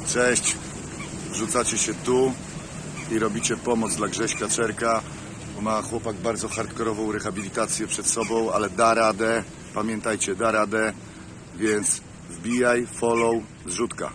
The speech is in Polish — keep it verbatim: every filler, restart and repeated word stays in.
Cześć, wrzucacie się tu i robicie pomoc dla Grześka Czerka, bo ma chłopak bardzo hardkorową rehabilitację przed sobą, ale da radę, pamiętajcie, da radę, więc wbijaj, follow, zrzutka.